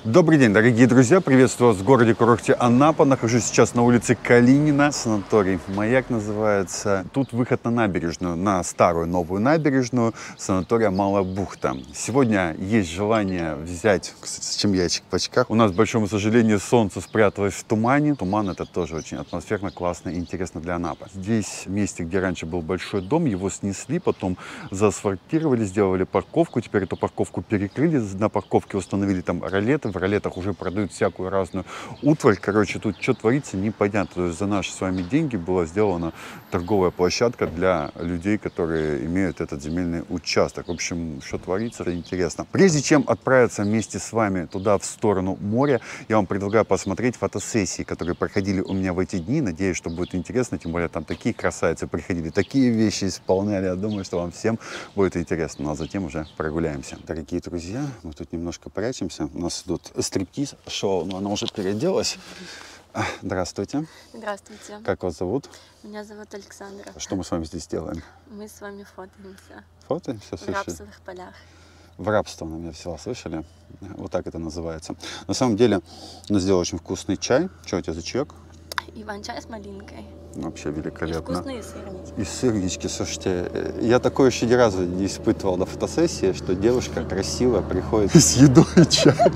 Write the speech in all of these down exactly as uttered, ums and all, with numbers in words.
Добрый день, дорогие друзья! Приветствую вас в городе курорте Анапа. Нахожусь сейчас на улице Калинина. Санаторий «Маяк» называется. Тут выход на набережную, на старую новую набережную санатория Малая Бухта. Сегодня есть желание взять, кстати, с чем яичек в очках. У нас, к большому сожалению, солнце спряталось в тумане. Туман — это тоже очень атмосферно, классно и интересно для Анапы. Здесь, в месте, где раньше был большой дом, его снесли, потом заасфальтировали, сделали парковку. Теперь эту парковку перекрыли, на парковке установили там ролеты. В ролетах уже продают всякую разную утварь. Короче, тут что творится, непонятно. То есть за наши с вами деньги была сделана торговая площадка для людей, которые имеют этот земельный участок. В общем, что творится, это интересно. Прежде чем отправиться вместе с вами туда, в сторону моря, я вам предлагаю посмотреть фотосессии, которые проходили у меня в эти дни. Надеюсь, что будет интересно. Тем более там такие красавицы приходили, такие вещи исполняли. Я думаю, что вам всем будет интересно. Ну а затем уже прогуляемся. Дорогие друзья, мы тут немножко прячемся. У нас идут стриптиз-шоу, но она уже переоделась. Здравствуйте. Здравствуйте. Как вас зовут? Меня зовут Александра. Что мы с вами здесь делаем? Мы с вами фотоемся. Фотоемся? В рапсовых полях. В рабство она меня взяла, слышали? Вот так это называется. На самом деле, она сделала очень вкусный чай. Что у тебя за чаек? Иван-чай с малинкой. Вообще великолепно. И вкусные сырнички. И сырнички. Слушайте, я такое еще ни разу не испытывал на фотосессии, что девушка красивая приходит с едой и чаем.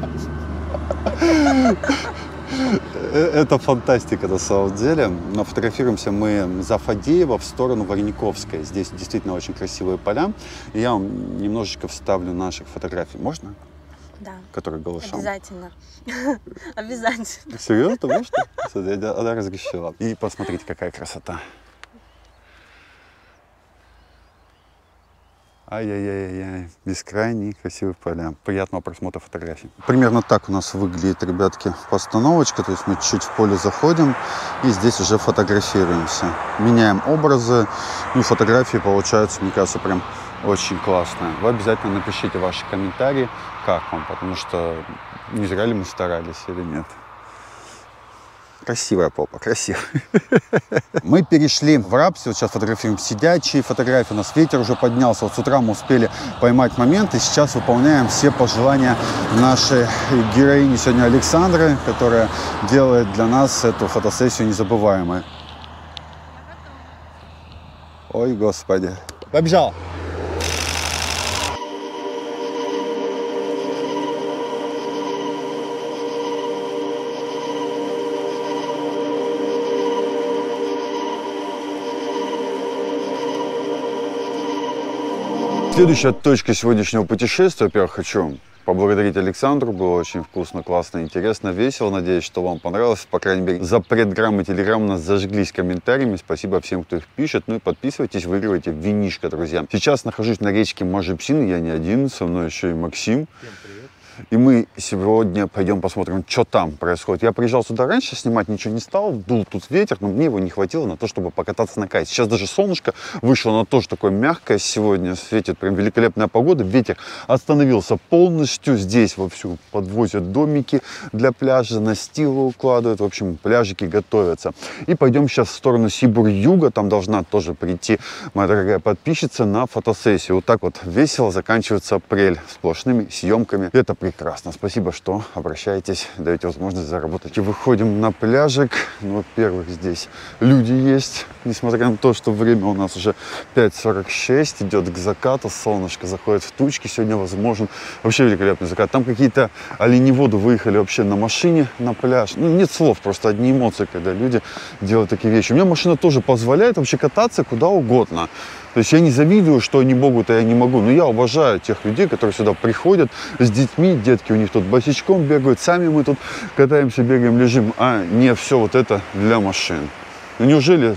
Это фантастика на самом деле. Но фотографируемся мы за Фадеева в сторону Варениковской. Здесь действительно очень красивые поля. И я вам немножечко вставлю наших фотографий. Можно? Да. Которые голышом. Обязательно. Обязательно. Серьезно? Можно? Она разрешила. И посмотрите, какая красота. Ай-яй-яй-яй, бескрайние красивые поля. Приятного просмотра фотографий. Примерно так у нас выглядит, ребятки, постановочка. То есть мы чуть-чуть в поле заходим и здесь уже фотографируемся. Меняем образы. Ну, фотографии получаются, мне кажется, прям очень классные. Вы обязательно напишите ваши комментарии, как вам, потому что не зря ли мы старались или нет. Красивая попа, красивая. Мы перешли в рапсе, вот сейчас фотографируем сидячие фотографии, у нас ветер уже поднялся, вот с утра мы успели поймать момент, и сейчас выполняем все пожелания нашей героини сегодня Александры, которая делает для нас эту фотосессию незабываемой. Ой, господи. Побежал! Следующая точка сегодняшнего путешествия. Во-первых, хочу поблагодарить Александру. Было очень вкусно, классно, интересно, весело. Надеюсь, что вам понравилось. По крайней мере, за предграммы Телеграм у нас зажглись комментариями. Спасибо всем, кто их пишет. Ну и подписывайтесь, выигрывайте винишко, друзья. Сейчас нахожусь на речке Мажипсин. Я не один, со мной еще и Максим. Всем привет. И мы сегодня пойдем посмотрим, что там происходит. Я приезжал сюда раньше, снимать ничего не стал. Дул тут ветер, но мне его не хватило на то, чтобы покататься на кайте. Сейчас даже солнышко вышло, оно тоже такое мягкое сегодня. Светит прям великолепная погода. Ветер остановился полностью. Здесь вовсю подвозят домики для пляжа, настилы укладывают. В общем, пляжики готовятся. И пойдем сейчас в сторону Сибур-Юга. Там должна тоже прийти моя дорогая подписчица на фотосессию. Вот так вот весело заканчивается апрель сплошными съемками. Это прекрасно. Спасибо, что обращаетесь, даете возможность заработать. И выходим на пляжик. Ну, во-первых, здесь люди есть. Несмотря на то, что время у нас уже пять сорок шесть, идет к закату, солнышко заходит в тучки. Сегодня возможен вообще великолепный закат. Там какие-то оленеводы выехали вообще на машине на пляж. Ну, нет слов, просто одни эмоции, когда люди делают такие вещи. У меня машина тоже позволяет вообще кататься куда угодно. То есть я не завидую, что они могут, а я не могу. Но я уважаю тех людей, которые сюда приходят с детьми. Детки у них тут босичком бегают. Сами мы тут катаемся, бегаем, лежим. А не все вот это для машин. Ну неужели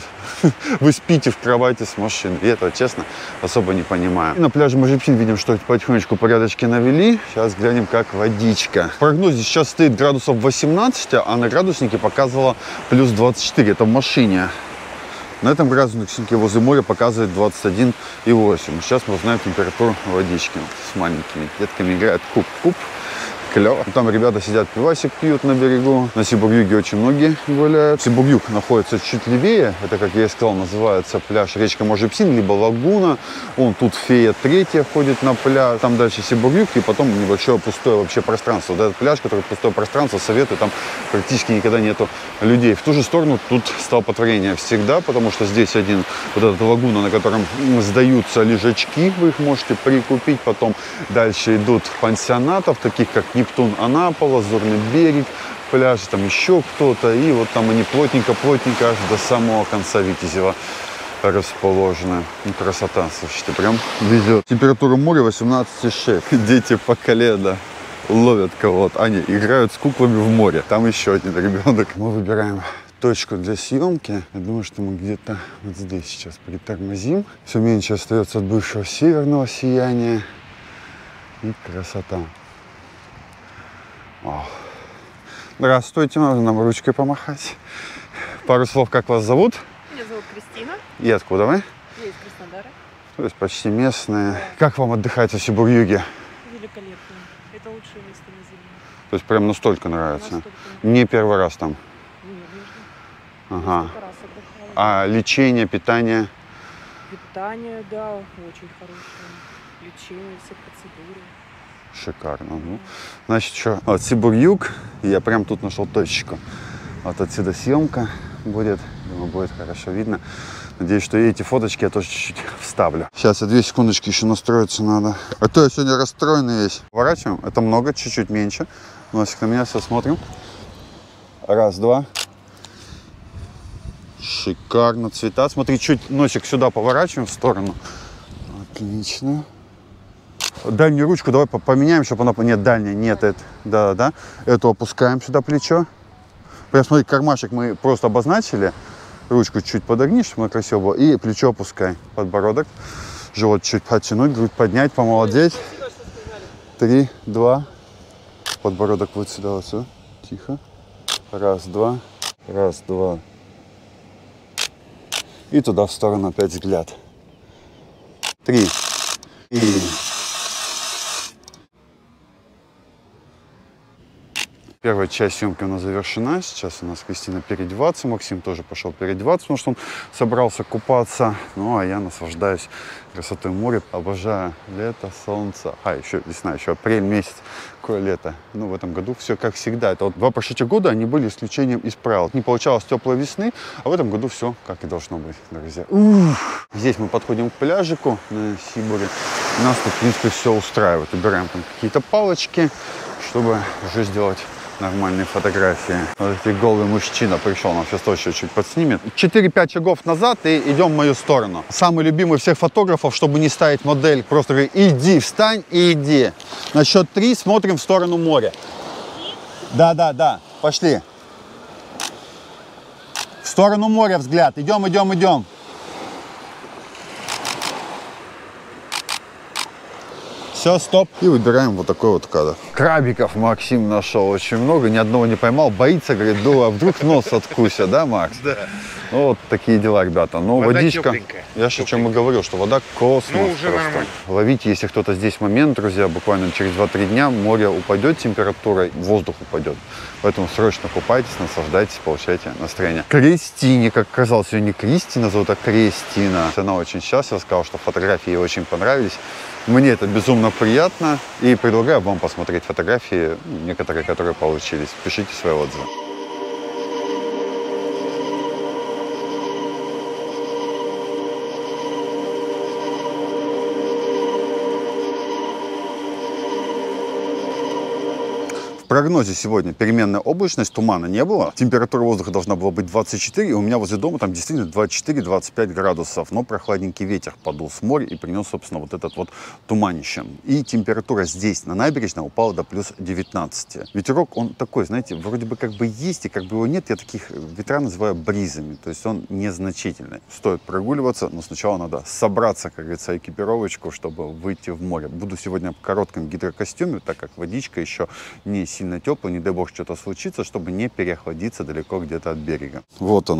вы спите в кровати с машиной? Я этого, честно, особо не понимаю. И на пляже Мажипсин видим, что потихонечку порядочки навели. Сейчас глянем, как водичка. В прогнозе сейчас стоит градусов восемнадцать, а на градуснике показывало плюс двадцать четыре. Это в машине. На этом градуснике возле моря показывает двадцать один и восемь. Сейчас мы узнаем температуру водички. С маленькими детками играют куп-куп. Клево. Там ребята сидят, пивасик пьют на берегу. На Сибургюге очень многие гуляют. Сибургюг находится чуть левее. Это, как я и сказал, называется пляж речка Можепсин, либо лагуна. Он тут фея третья ходит на пляж. Там дальше Сибургюг и потом небольшое пустое вообще пространство. Вот этот пляж, который пустое пространство, советую, там практически никогда нету людей. В ту же сторону тут столпотворение всегда, потому что здесь один вот этот лагуна, на котором сдаются лежачки, вы их можете прикупить. Потом дальше идут пансионатов, таких как Нептун, Анапа, Лазурный берег, пляж, там еще кто-то. И вот там они плотненько-плотненько аж до самого конца Витязева расположены. Ну, красота, слушайте, прям везет. Температура моря восемнадцать и шесть. Дети по колено ловят кого-то. Они играют с куклами в море. Там еще один ребенок. Мы выбираем точку для съемки. Я думаю, что мы где-то вот здесь сейчас притормозим. Все меньше остается от бывшего северного сияния. И красота. О. Здравствуйте, можно нам ручкой помахать. Пару слов, как вас зовут? Меня зовут Кристина. И откуда вы? Я из Краснодара. То есть почти местные. Как вам отдыхать в Сибургюге? Великолепно. Это лучшее место на Земле. То есть прям настолько нравится? Настолько. Не первый раз там? Нет, Ага. несколько раз отдыхала. А лечение, питание? Питание, да, очень хорошее. Лечение, все процедуры. Шикарно. Ну, значит, что? Вот Сибургюг. Я прям тут нашел точку. Вот отсюда съемка будет. Думаю, будет хорошо видно. Надеюсь, что и эти фоточки я тоже чуть-чуть вставлю. Сейчас я две секундочки еще настроиться надо. А то я сегодня расстроенный весь. Поворачиваем. Это много, чуть-чуть меньше. Носик на меня, все смотрим. Раз, два. Шикарно. Цвета. Смотри, чуть носик сюда поворачиваем в сторону. Отлично. Дальнюю ручку давай поменяем, чтобы она... Нет, дальняя, нет. Это, да, да. Эту опускаем сюда плечо. Прям смотри, кармашек мы просто обозначили. Ручку чуть подогни, чтобы она красиво была. И плечо опускай. Подбородок. Живот чуть подтянуть, грудь поднять, помолодеть. Три, два. Подбородок вот сюда, вот сюда. Тихо. Раз, два. Раз, два. И туда в сторону опять взгляд. Три. И... Первая часть съемки у нас завершена. Сейчас у нас Кристина переодеваться. Максим тоже пошел переодеваться, потому что он собрался купаться. Ну, а я наслаждаюсь красотой моря. Обожаю лето, солнце. А, еще весна, еще апрель месяц. Какое лето. Ну, в этом году все как всегда. Это вот два прошедших года, они были исключением из правил. Не получалось теплой весны, а в этом году все как и должно быть, друзья. Ух. Здесь мы подходим к пляжику на Сибуре. Нас тут, в принципе, все устраивает. Убираем там какие-то палочки, чтобы уже сделать нормальные фотографии. Вот этот голый мужчина пришел, нам сейчас тоже чуть подснимет. четыре-пять шагов назад и идем в мою сторону. Самый любимый всех фотографов, чтобы не ставить модель, просто говорит, иди, встань и иди. На счет три смотрим в сторону моря. Да, да, да, пошли. В сторону моря взгляд. Идем, идем, идем. Все, стоп. И выбираем вот такой вот кадр. Крабиков Максим нашел очень много, ни одного не поймал. Боится, говорит, да, а вдруг нос откусят, да, Макс? Да. Ну, вот такие дела, ребята. Ну, Вода водичка. тепленькая. Я же о чем и говорил, что вода космос. Ну, уже просто. нормально. Ловите, если кто-то здесь в момент, друзья, буквально через два-три дня море упадет, температура, воздух упадет. Поэтому срочно купайтесь, наслаждайтесь, получайте настроение. Кристине, как оказалось, ее не Кристина зовут, а Кристина. Она очень счастлива, сказала, что фотографии ей очень понравились. Мне это безумно приятно. И предлагаю вам посмотреть фотографии, некоторые, которые получились. Пишите свои отзывы. В прогнозе сегодня переменная облачность, тумана не было. Температура воздуха должна была быть двадцать четыре, и у меня возле дома там действительно двадцать четыре — двадцать пять градусов. Но прохладненький ветер подул с моря и принес, собственно, вот этот вот туманище. И температура здесь, на набережной, упала до плюс девятнадцати. Ветерок, он такой, знаете, вроде бы как бы есть, и как бы его нет. Я таких ветра называю бризами, то есть он незначительный. Стоит прогуливаться, но сначала надо собраться, как говорится, экипировочку, чтобы выйти в море. Буду сегодня в коротком гидрокостюме, так как водичка еще не сильно теплый, не дай бог что-то случится, чтобы не переохладиться далеко где-то от берега. Вот оно,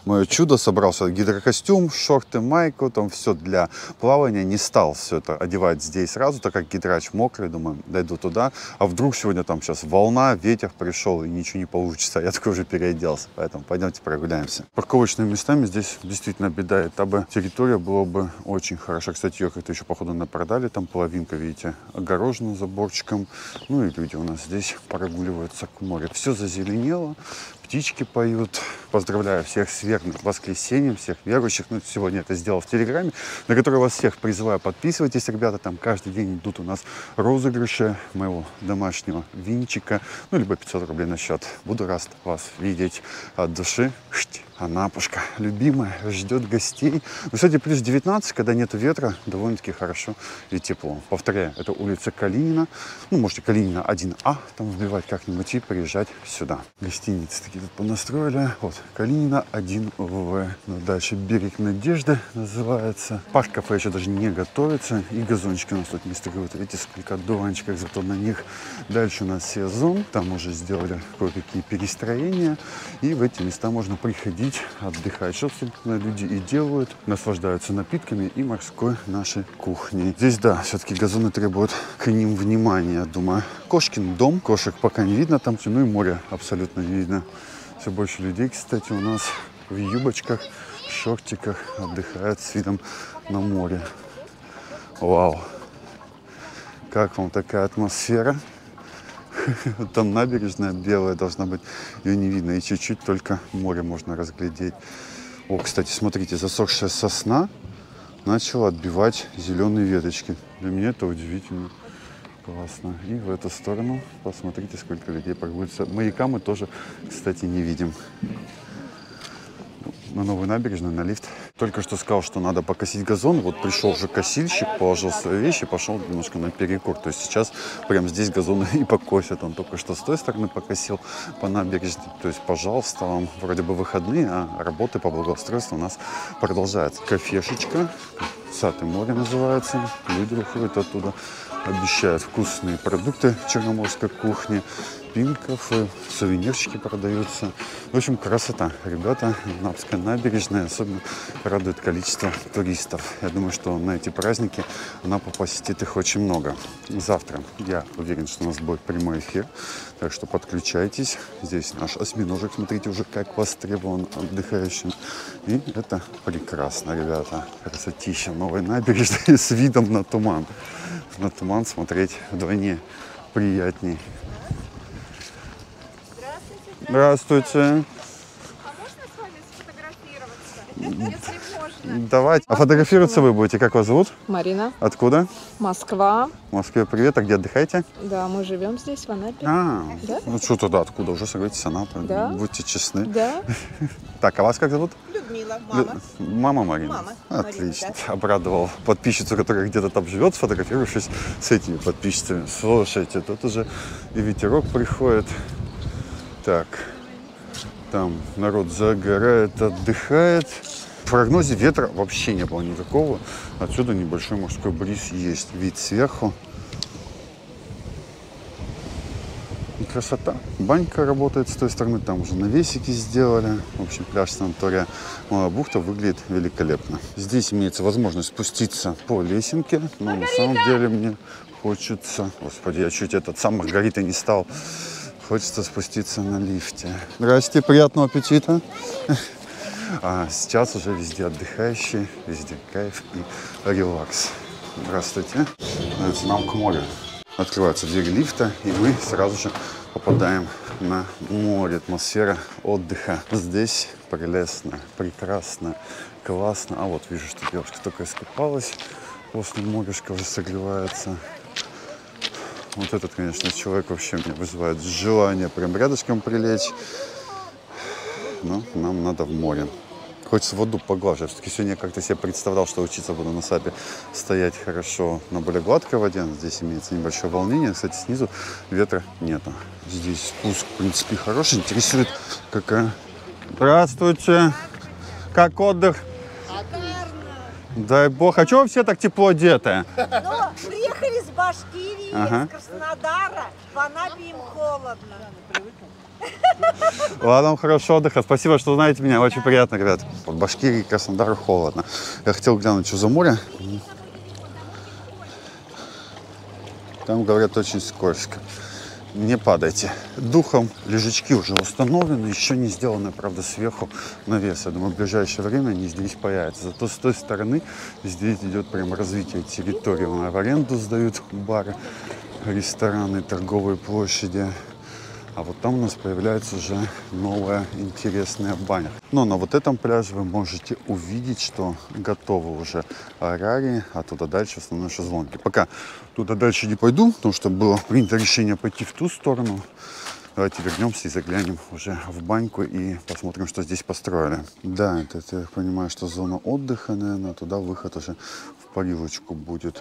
мое чудо. Собрался гидрокостюм, шорты, майку, там все для плавания. Не стал все это одевать здесь сразу, так как гидрач мокрый. Думаю, дойду туда. А вдруг сегодня там сейчас волна, ветер пришел и ничего не получится. Я такой уже переоделся. Поэтому пойдемте прогуляемся. Парковочными местами здесь действительно беда. Это бы территория была бы очень хороша. Кстати, ее как-то еще походу напродали. Там половинка, видите, огорожена заборчиком. Ну и люди у нас здесь прогуливаются к морю. Все зазеленело. Птички поют. Поздравляю всех с верным воскресеньем, всех верующих. Ну, сегодня это сделал в Телеграме, на который вас всех призываю. Подписывайтесь, ребята. Там каждый день идут у нас розыгрыши моего домашнего винчика. Ну, либо пятьсот рублей на счет. Буду рад вас видеть от души. Анапушка, любимая, ждет гостей. Ну, кстати, плюс девятнадцать, когда нет ветра, довольно-таки хорошо и тепло. Повторяю, это улица Калинина. Ну, можете Калинина один А там вбивать как-нибудь и приезжать сюда. Гостиницы такие тут понастроили. Вот, Калинина один В. Ну, дальше Берег Надежды называется. Парк-кафе еще даже не готовится. И газончики у нас тут мистируют. Видите, сколько дуванчиков, зато на них. Дальше у нас сезон. Там уже сделали кое-какие перестроения. И в эти места можно приходить, отдыхать. Что, собственно, люди и делают. Наслаждаются напитками и морской нашей кухней. Здесь, да, все-таки газоны требуют к ним внимания, я думаю. Кошкин дом. Кошек пока не видно там. Ну и море абсолютно не видно. Все больше людей, кстати, у нас в юбочках, шортиках отдыхают с видом на море. Вау! Как вам такая атмосфера? Там набережная белая должна быть, ее не видно, и чуть-чуть только море можно разглядеть. О, кстати, смотрите, засохшая сосна начала отбивать зеленые веточки. Для меня это удивительно. Классно. И в эту сторону посмотрите, сколько людей прогуливается. Маяка мы тоже, кстати, не видим. На новую набережную, на лифт. Только что сказал, что надо покосить газон. Вот пришел уже косильщик, положил свои вещи, пошел немножко на перекур. То есть сейчас прямо здесь газоны и покосят. Он только что с той стороны покосил по набережной. То есть, пожалуйста, вам вроде бы выходные, а работы по благоустройству у нас продолжаются. Кафешечка, Сад и море называется. Люди выходят оттуда, обещают вкусные продукты черноморской кухни. Пин-кафе, сувенирчики продаются. В общем, красота. Ребята, Анапская набережная особенно радует количество туристов. Я думаю, что на эти праздники Анапа посетит их очень много. Завтра, я уверен, что у нас будет прямой эфир. Так что подключайтесь. Здесь наш осьминожек, смотрите, уже как востребован отдыхающим. И это прекрасно, ребята. Красотища новой набережной с видом на туман. На туман смотреть вдвойне приятней. Здравствуйте. А можно с вами сфотографироваться? Если можно. Давайте. А фотографироваться вы будете? Как вас зовут? Марина, Откуда? Москва. В Москве привет. А где отдыхаете? Да, мы живем здесь, в Анапе. А, Да? ну что туда, откуда? Уже согласитесь, Анапа. Да. Будьте честны. Да. Так, а вас как зовут? Людмила, мама. Лю- Мама Марина. Мама Отлично. Марина, Обрадовал подписчицу, которая где-то там живет, сфотографировавшись с этими подписчицами. Слушайте, тут уже и ветерок приходит. Так, там народ загорает, отдыхает. В прогнозе ветра вообще не было никакого. Отсюда небольшой морской бриз есть. Вид сверху. И красота. Банька работает с той стороны. Там уже навесики сделали. В общем, пляж санатория Малая бухта выглядит великолепно. Здесь имеется возможность спуститься по лесенке. Но на самом деле мне хочется... Господи, я чуть этот сам Маргаритой не стал. Хочется спуститься на лифте. Здрасте, приятного аппетита. А сейчас уже везде отдыхающие, везде кайф и релакс. Здравствуйте. Давайте нам к морю. Открываются двери лифта, и мы сразу же попадаем на море. Атмосфера отдыха. Здесь прелестно, прекрасно, классно. А вот вижу, что девушка только искупалась. После морюшка уже согревается. Вот этот, конечно, человек вообще меня вызывает желание прям рядышком прилечь. Но нам надо в море. Хочется воду поглаживать. Все-таки сегодня я как-то себе представлял, что учиться буду на сапе стоять хорошо на более гладкой воде. Здесь имеется небольшое волнение. Кстати, снизу ветра нету. Здесь спуск, в принципе, хороший. Интересует, какая... Здравствуйте. Как отдых? Шикарно. Дай бог. А чего вы все так тепло одеты? Но приехали с Башкирии, Ага. из Краснодара, в Анапе им холодно. Ладно, вам хорошего отдыха. Спасибо, что знаете меня. Очень приятно, ребят. В Башкирии, Краснодару холодно. Я хотел глянуть, что за море. Там, говорят, очень скользко. Не падайте. Духом лежачки уже установлены, еще не сделаны, правда, сверху навес. Я думаю, в ближайшее время они здесь появятся. Зато с той стороны здесь идет прям развитие территории. В аренду сдают бары, рестораны, торговые площади. А вот там у нас появляется уже новая интересная баня. Но на вот этом пляже вы можете увидеть, что готовы уже арарии, а туда дальше в основном шезлонги. Пока туда дальше не пойду, потому что было принято решение пойти в ту сторону. Давайте вернемся и заглянем уже в баньку и посмотрим, что здесь построили. Да, это, это я понимаю, что зона отдыха, наверное, туда выход уже в парилочку будет.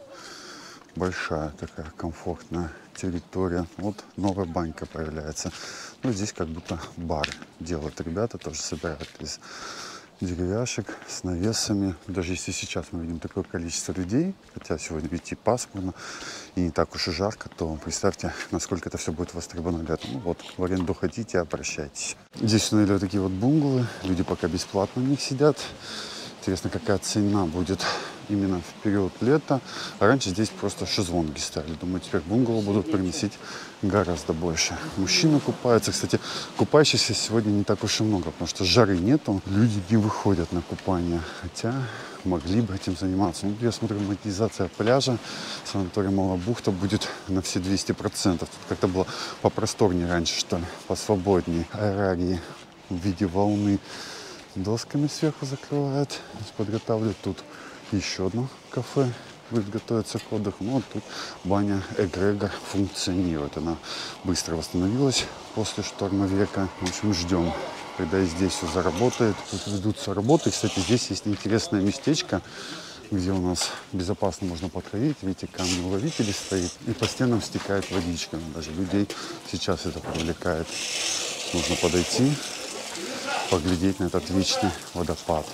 Большая такая комфортная территория. Вот новая банька появляется. Ну, здесь как будто бар делают ребята, тоже собирают из деревяшек с навесами. Даже если сейчас мы видим такое количество людей, хотя сегодня ведь и пасмурно, и не так уж и жарко, то представьте, насколько это все будет востребовано летом. Ну вот, в аренду хотите, обращайтесь. Здесь установили такие вот бунгалы. Люди пока бесплатно в них сидят. Интересно, какая цена будет именно в период лета. А раньше здесь просто шезлонги ставили. Думаю, теперь бунгало будут приносить гораздо больше. Мужчины купаются. Кстати, купающихся сегодня не так уж и много, потому что жары нету. Люди не выходят на купание. Хотя могли бы этим заниматься. Ну, я смотрю, монетизация пляжа санатория Малая Бухта будет на все двести процентов. Тут как-то было попросторнее раньше, что ли, посвободнее. Арарии в виде волны досками сверху закрывают. Подготавливают тут еще одно кафе. Будет готовиться к отдыху. Ну, вот тут баня Эгрегор функционирует. Она быстро восстановилась после шторма века. В общем, ждем, когда и здесь все заработает. Тут ведутся работы. Кстати, здесь есть интересное местечко, где у нас безопасно можно подходить. Видите, камни-уловители стоит. И по стенам стекает водичка. Даже людей сейчас это привлекает. Можно подойти, поглядеть на этот вечный водопад.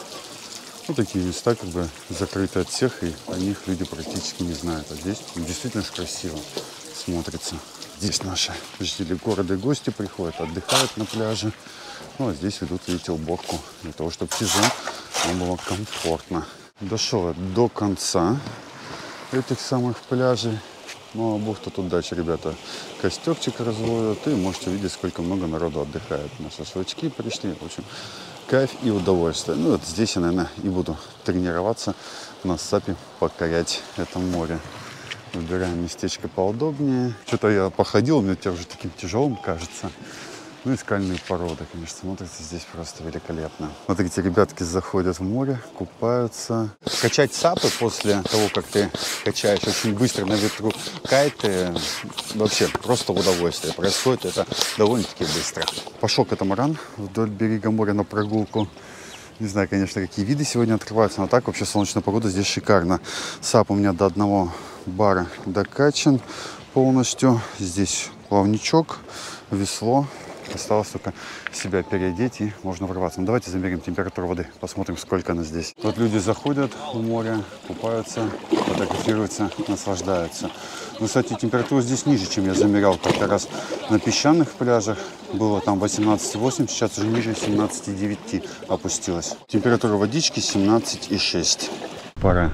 Вот такие места как бы закрыты от всех, и о них люди практически не знают. А здесь действительно красиво смотрится. Здесь наши жители города и гости приходят, отдыхают на пляже. Ну а здесь ведут, видите, уборку для того, чтобы сезон нам было комфортно. Дошел я до конца этих самых пляжей. Ну, а бухта тут дальше, ребята, костерчик разводят, и можете видеть, сколько много народу отдыхает. На шашлычки пришли, в общем, кайф и удовольствие. Ну, вот здесь я, наверное, и буду тренироваться на сапе, покорять это море. Выбираем местечко поудобнее. Что-то я походил, мне теперь уже таким тяжелым кажется. Ну и скальные породы, конечно, смотрится здесь просто великолепно. Смотрите, ребятки заходят в море, купаются. Качать сапы после того, как ты качаешь очень быстро на ветру кайты, вообще просто удовольствие. Происходит это довольно-таки быстро. Пошел катамаран вдоль берега моря на прогулку. Не знаю, конечно, какие виды сегодня открываются, но так вообще солнечная погода здесь шикарно. Сап у меня до одного бара докачан полностью. Здесь плавничок, весло. Осталось только себя переодеть, и можно врываться. Ну, давайте замерим температуру воды, посмотрим, сколько она здесь. Вот люди заходят в море, купаются, фотографируются, наслаждаются. Ну, кстати, температура здесь ниже, чем я замерял как-то раз на песчаных пляжах. Было там восемнадцать и восемь, сейчас уже ниже семнадцать и девять опустилась. Температура водички семнадцать и шесть. Пора.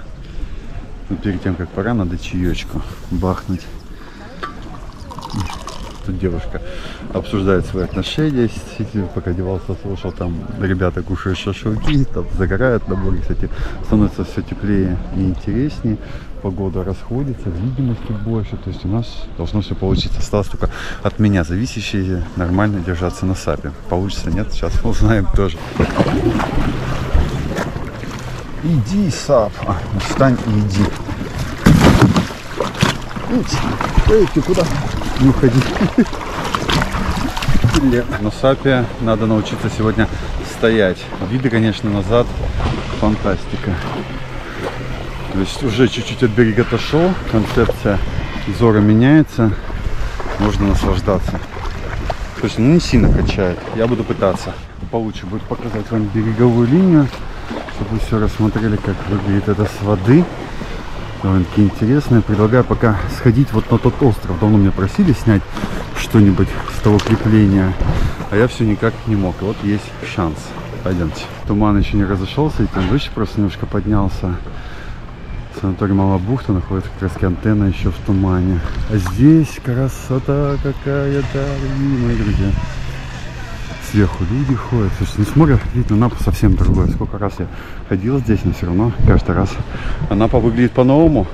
Но перед тем, как пора, надо чаечку бахнуть. Тут девушка обсуждает свои отношения, пока одевался, слушал, там ребята кушают шашлыки, там загорают на море, кстати, становится все теплее и интереснее, погода расходится, видимости больше, то есть у нас должно все получиться. Осталось только от меня зависящее нормально держаться на сапе. Получится, нет, сейчас узнаем тоже. Иди, сап, а, встань и иди. Эй, ты куда? Не уходи. На сапе надо научиться сегодня стоять. Виды, конечно, назад фантастика. То есть уже чуть-чуть от берега отошел, концепция взора меняется, можно наслаждаться. То есть, ну, не сильно качает. Я буду пытаться. Получше будет показать вам береговую линию, чтобы вы все рассмотрели, как выглядит это с воды. довольно-таки интересное. Предлагаю пока сходить вот на тот остров. Давно меня просили снять что-нибудь с того крепления, а я все никак не мог. И вот есть шанс. Пойдемте. Туман еще не разошелся, и там выше просто немножко поднялся. Санаторий Малая Бухта, находится как раз антенна еще в тумане. А здесь красота какая, дорогие мои друзья. Сверху люди ходят. Слушайте, ну с моря вид на Анапу совсем другой. Сколько раз я ходил здесь, но все равно каждый раз Анапа выглядит по-новому.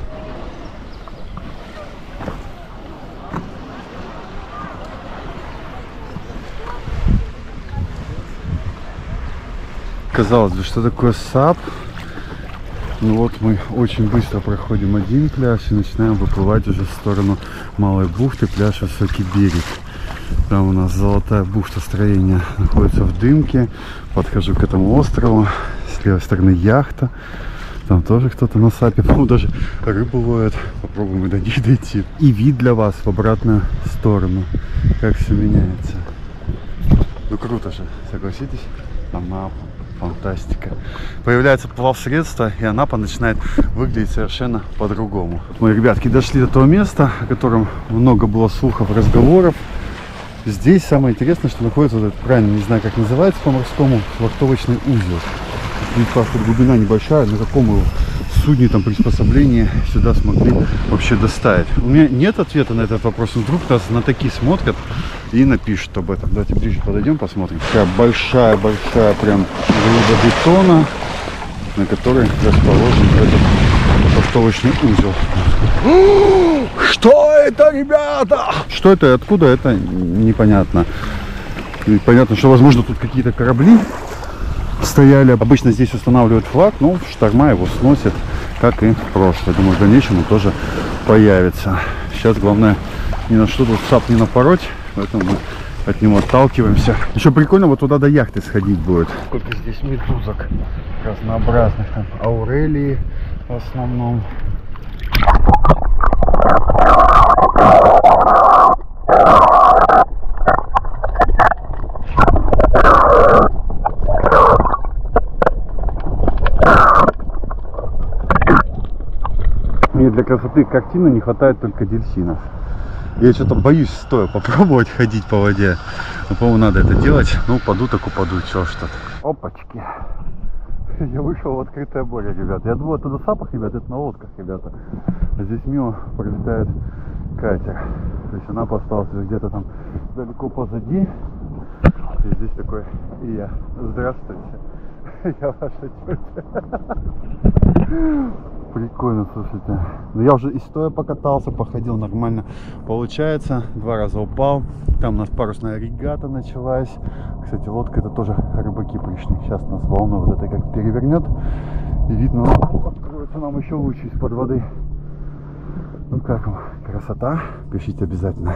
Казалось бы, что такое САП? Ну вот мы очень быстро проходим один пляж и начинаем выплывать уже в сторону Малой Бухты, пляж Высокий берег. Там у нас золотая бухта строения находится в дымке. Подхожу к этому острову. С левой стороны яхта. Там тоже кто-то на САПе. По-моему, даже рыбу ловят. Попробуем и до них дойти. И вид для вас в обратную сторону. Как все меняется. Ну круто же, согласитесь? Анапа. Фантастика. Появляется плавсредство, и Анапа начинает выглядеть совершенно по-другому. Мы, ребятки, дошли до того места, о котором много было слухов, разговоров. Здесь самое интересное, что находится, вот этот, правильно, не знаю, как называется по-морскому, флотовочный узел. Тут глубина небольшая, на каком судне, там, приспособлении сюда смогли вообще доставить. У меня нет ответа на этот вопрос, но вдруг нас на такие смотрят и напишут об этом. Давайте ближе подойдем, посмотрим. Такая большая-большая прям груда бетона, на которой расположен этот флотовочный узел. Что это, ребята? Что это и откуда, это непонятно. И понятно, что, возможно, тут какие-то корабли стояли. Обычно здесь устанавливают флаг, но в шторма его сносят, как и в прошлое. Думаю, в дальнейшем он тоже появится. Сейчас главное ни на что тут САП не напороть, поэтому мы от него отталкиваемся. Еще прикольно вот туда до яхты сходить будет. Сколько здесь медузок разнообразных. Там аурелии в основном. Мне для красоты картины не хватает только дельфинов. Я что-то боюсь стоя попробовать ходить по воде. Но, по-моему, надо это делать. Ну, упаду так упаду, чё ж тут. Опачки. Я вышел в открытое море, ребят. Я думал, это на САПах, ребят, это на лодках, ребята. А здесь мимо пролетает катер. То есть она осталась где-то там далеко позади. И здесь такой и я. Здравствуйте. Я ваша тетя. Прикольно, слушайте. Но я уже и стоя покатался, походил нормально. Получается, два раза упал. Там у нас парусная регата началась. Кстати, лодка, это тоже рыбаки пришли. Сейчас нас волна вот это как перевернет. И видно, откроется нам еще лучше из-под воды. Ну как вам? Красота? Пишите обязательно.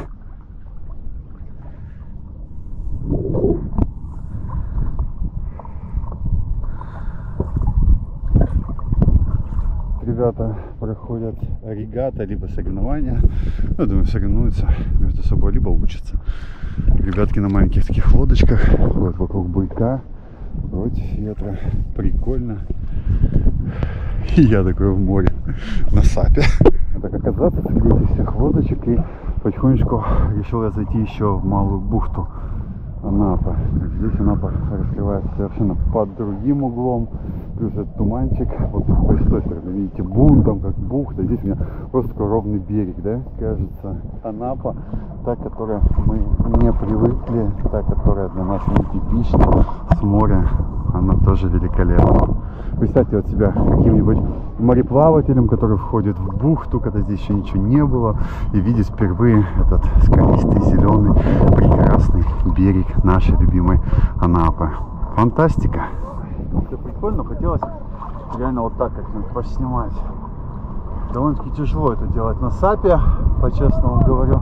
Ребята проходят регата, либо соревнования. Я думаю, соревнуются между собой, либо учатся. Ребятки на маленьких таких лодочках ходят вокруг буйка, против ветра. Прикольно. И я такой в море на САПе. Так оказаться среди этих всех лодочек, и потихонечку решил я зайти еще в Малую Бухту Анапы. Здесь Анапа раскрывается совершенно под другим углом. Плюс этот туманчик. Вот с той стороны, видите, бум, там как бухта. Здесь у меня просто такой ровный берег, да, кажется. Анапа, та, которая мы не привыкли, та, которая для нас не типична. С моря она тоже великолепна. Представьте вот себя каким-нибудь мореплавателем, который входит в бухту, когда здесь еще ничего не было, и видит впервые этот скалистый, зеленый, прекрасный берег нашей любимой Анапы. Фантастика! Все прикольно, хотелось реально вот так как-нибудь поснимать. Довольно-таки тяжело это делать на САПе, по-честному говорю.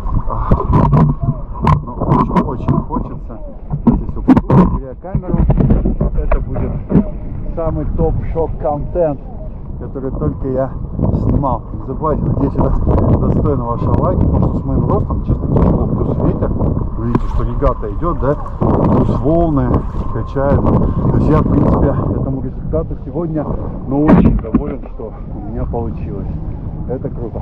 Но очень-очень хочется. Сейчас я все буду, теряю камеру. Это будет самый топ-шоп-контент, который только я снимал. Не забывайте, надеюсь, это достойно вашего лайка, потому что с моим ростом, честно, тяжело. Плюс ветер. Вы видите, что регата идет, да? Плюс волны качают. То есть я, в принципе, этому куда-то сегодня, но очень доволен, что у меня получилось. Это круто.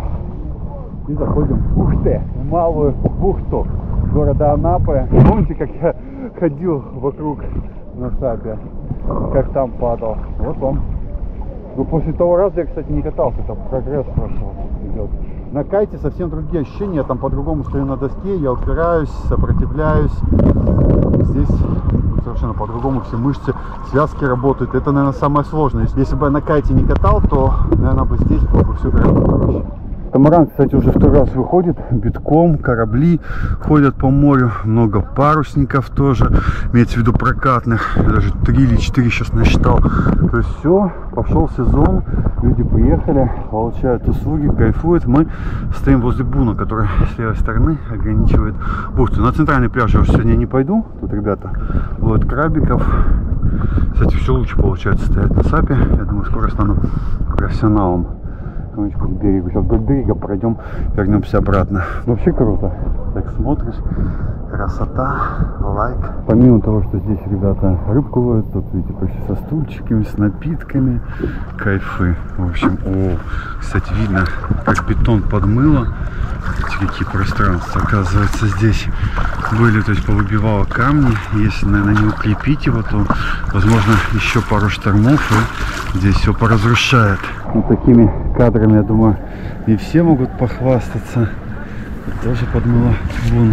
И заходим в Ухте, в малую бухту города Анапы. Помните, как я ходил вокруг на сапе, как там падал? Вот он. Ну, после того раза я, кстати, не катался, там прогресс прошел, идет. На кайте совсем другие ощущения, я там по-другому стою на доске, я упираюсь, сопротивляюсь. Здесь совершенно по-другому все мышцы, связки работают. Это, наверное, самое сложное. Если бы я на кайте не катал, то, наверное, бы здесь было бы все гораздо проще. Тамаран, кстати, уже второй раз выходит битком, корабли ходят по морю, много парусников тоже, имеется в виду прокатных, даже три или четыре сейчас насчитал. То есть все, пошел сезон, люди приехали, получают услуги, кайфуют. Мы стоим возле буна, который с левой стороны ограничивает бухту. На центральный пляж я уже сегодня не пойду, тут ребята ловят крабиков. Кстати, все лучше получается стоять на сапе, я думаю, скоро стану профессионалом. К берегу. Сейчас вдоль берега пройдем, вернемся обратно. Вообще круто. Так смотришь, красота, лайк. Помимо того, что здесь ребята рыбку ловят, тут видите, почти со стульчиками, с напитками, кайфы. В общем, о, кстати, видно, как бетон подмыло. Видите, какие пространства, оказывается, здесь были, то есть повыбивало камни. Если, наверное, не укрепить его, то, возможно, еще пару штормов и здесь все поразрушает. Вот такими кадрами, я думаю, не все могут похвастаться. Тут тоже подмыло бун.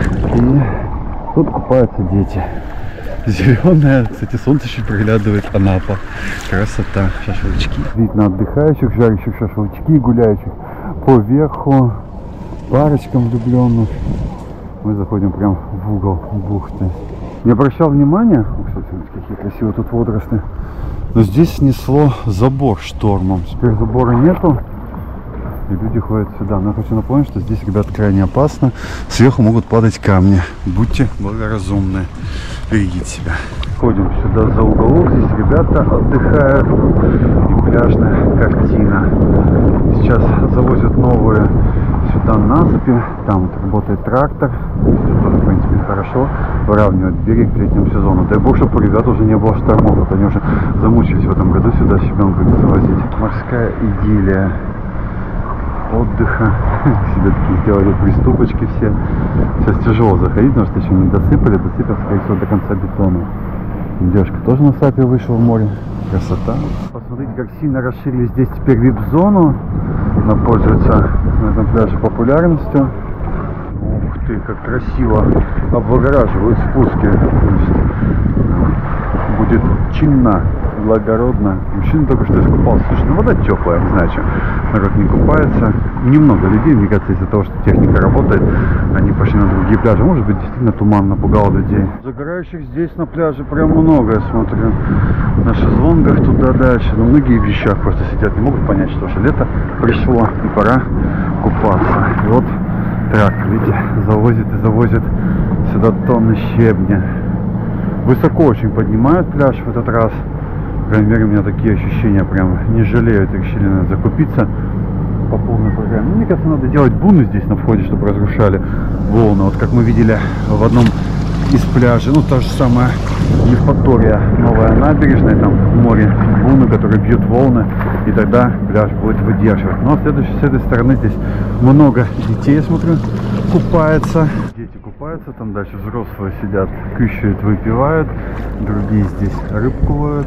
И тут купаются дети. Зеленая, кстати, солнце чуть проглядывает, Анапа. Красота, шашлычки. Вид на отдыхающих, жарящих шашлычки, гуляющих по верху, парочкам влюбленных. Мы заходим прям в угол бухты. Не обращал внимания, о, кстати, какие красивые тут водоросли. Но здесь снесло забор штормом. Теперь забора нету. И люди ходят сюда. Но я хочу напомнить, что здесь, ребят, крайне опасно. Сверху могут падать камни. Будьте благоразумны. Берегите себя. Ходим сюда за уголок. Здесь ребята отдыхают. И пляжная картина. Сейчас завозят новые сюда насыпи. Там вот работает трактор. Тоже, в принципе, хорошо. Выравнивает берег к летнему сезону. Дай бог, чтобы у ребят уже не было штормов. Вот они уже замучились в этом году сюда щебенку завозить. Морская идиллия отдыха. Себе такие сделали приступочки все. Сейчас тяжело заходить, потому что еще не досыпали. Досыпят, скорее всего, до конца бетона. Девушка тоже на сапе вышла в море. Красота. Посмотрите, как сильно расширили здесь теперь вип-зону. Она пользуется на этом пляже популярностью. Ух ты, как красиво облагораживают спуски. Будет чинно, благородно. Мужчина только что искупался. Слушай, ну вода теплая, не знаю, что народ не купается. Немного людей, мне кажется, из-за того, что техника работает, они пошли на другие пляжи. Может быть, действительно туман напугал людей. Загорающих здесь на пляже прям много, я смотрю. На шезлонгах туда дальше. Но многие в вещах просто сидят, не могут понять, что же лето пришло и пора купаться. И вот трактор, видите, завозит и завозит сюда тонны щебня. Высоко очень поднимают пляж в этот раз. По крайней мере, у меня такие ощущения, прям не жалеют, решили, наверное, закупиться по полной программе. Мне кажется, надо делать буны здесь на входе, чтобы разрушали волны. Вот как мы видели в одном из пляжей, ну та же самая Евпатория, новая набережная, там в море буны, которые бьют волны, и тогда пляж будет выдерживать. Но следующей, с этой стороны здесь много детей, я смотрю, купается. Дети купаются, там дальше взрослые сидят, кыщают, выпивают, другие здесь рыбку ловят.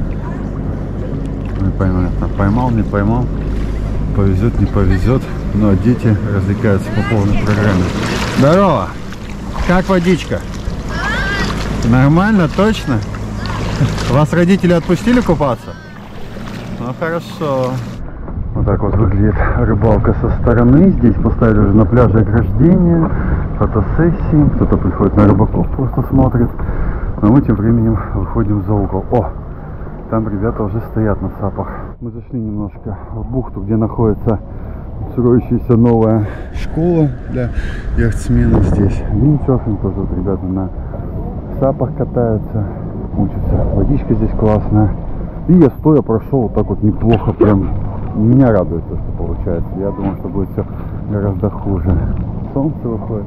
Непонятно, поймал, не поймал, повезет, не повезет. Ну а дети развлекаются по полной программе. Здорово! Как водичка? Нормально, точно? Вас родители отпустили купаться? Ну хорошо. Вот так вот выглядит рыбалка со стороны. Здесь поставили уже на пляже ограждение, фотосессии. Кто-то приходит на рыбаков, просто смотрит. А мы тем временем выходим за угол. О! Там ребята уже стоят на сапах. Мы зашли немножко в бухту, где находится строящаяся новая школа для яхтсменов. Здесь виндсерфинг, тоже вот ребята на сапах катаются, учатся. Водичка здесь классная. И я стоя прошел вот так вот неплохо, прям меня радует то, что получается. Я думал, что будет все гораздо хуже. Солнце выходит.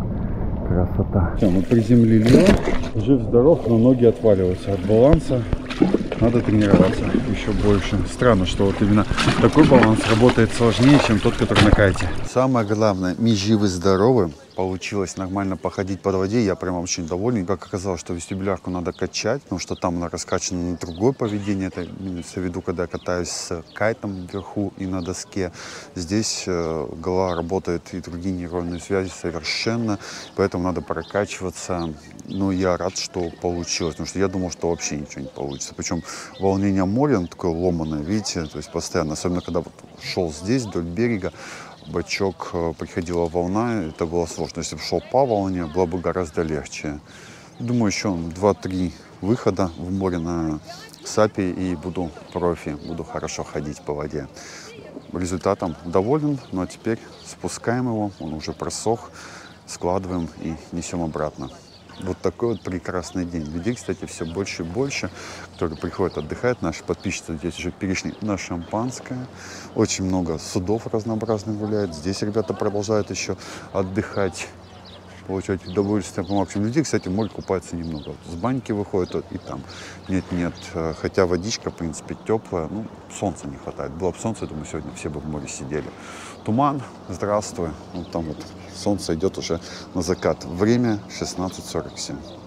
Красота. Все, мы приземлили. Жив-здоров, но ноги отваливаются от баланса. надо тренироваться еще больше. Странно, что вот именно такой баланс работает сложнее, чем тот, который на кайте. Самое главное, мы живы-здоровы. Получилось нормально походить под воде. Я прям очень доволен. Как оказалось, что вестибулярку надо качать, потому что там она раскачана на другое поведение. Это имеется в виду, когда я катаюсь с кайтом вверху и на доске. Здесь э, голова работает и другие нейронные связи совершенно. Поэтому надо прокачиваться. Но я рад, что получилось. Потому что я думал, что вообще ничего не получится. Причем волнение моря, оно такое ломаное, видите, то есть постоянно. Особенно, когда вот шел здесь, вдоль берега, бачок, приходила волна, это было сложно. Если бы шел по волне, было бы гораздо легче. Думаю, еще два-три выхода в море на сапе и буду профи, буду хорошо ходить по воде. Результатом доволен, но ну, а теперь спускаем его, он уже просох, складываем и несем обратно. Вот такой вот прекрасный день. Людей, кстати, все больше и больше, которые приходят отдыхать. Наши подписчики здесь уже перешли на шампанское. Очень много судов разнообразных гуляет. Здесь ребята продолжают еще отдыхать, получать удовольствие по максимуму. Людей, кстати, в море купаются немного. С баньки выходят и там. Нет-нет. Хотя водичка, в принципе, теплая. Ну, солнца не хватает. Было бы солнце, думаю, сегодня все бы в море сидели. Туман, здравствуй. Вот там вот солнце идет уже на закат. Время шестнадцать сорок семь.